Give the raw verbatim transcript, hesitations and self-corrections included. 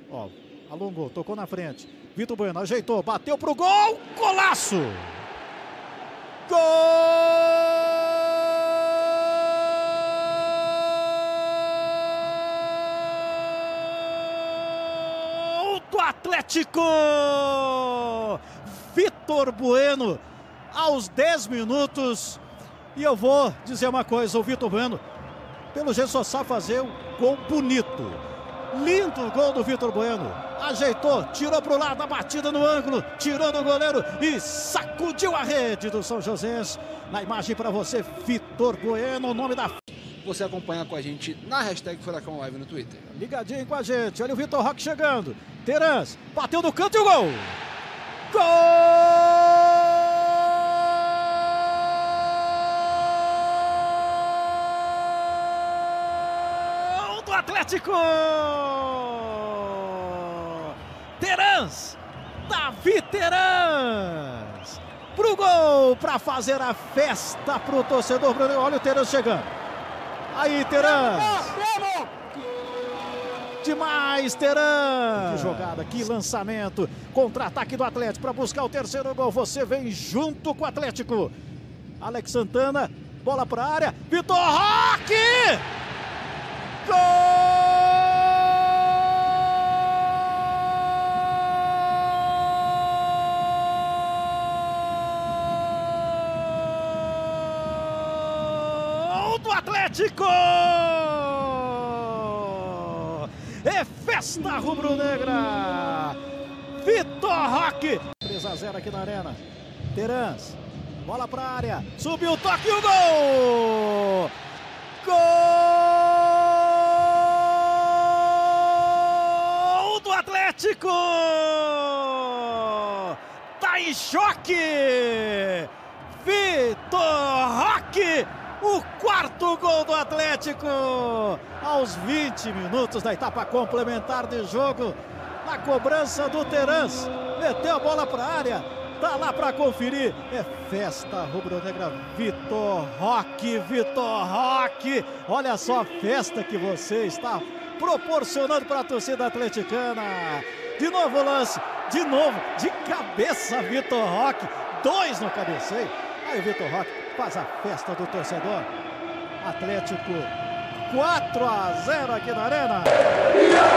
Ó, alongou, tocou na frente. Vitor Bueno ajeitou, bateu pro gol. Golaço! Gol do Atlético! Vitor Bueno, aos dez minutos. E eu vou dizer uma coisa, o Vitor Bueno, pelo jeito só sabe fazer um gol bonito. Lindo gol do Vitor Bueno. Ajeitou, tirou para o lado, a batida no ângulo, tirou do goleiro e sacudiu a rede do São José. Na imagem para você, Vitor Bueno, o nome da... Você acompanha com a gente na hashtag Furacão Live no Twitter. Ligadinho com a gente, olha o Vitor Roque chegando. Terans, bateu no canto e o gol! Gol do Atlético! Terans, Davi Terans, pro gol, para fazer a festa pro torcedor. Olha o Terans chegando. Aí, Terans. Demais, Terans. Que jogada, que lançamento. Contra-ataque do Atlético para buscar o terceiro gol. Você vem junto com o Atlético. Alex Santana, bola para a área. Vitor Roque! Gol! Do Atlético! É festa rubro-negra! Vitor Roque! três a zero aqui na arena. Terans, bola para a área, subiu o toque e o gol! Gol do Atlético! Tá em choque! Vitor Roque! O quarto gol do Atlético, aos vinte minutos da etapa complementar de jogo, na cobrança do Terans, meteu a bola para a área, tá lá para conferir, é festa rubro-negra. Vitor Roque, Vitor Roque, olha só a festa que você está proporcionando para a torcida atleticana. De novo o lance, de novo, de cabeça Vitor Roque, dois no cabeceio, aí o Vitor Roque faz a festa do torcedor. Atlético quatro a zero aqui na arena.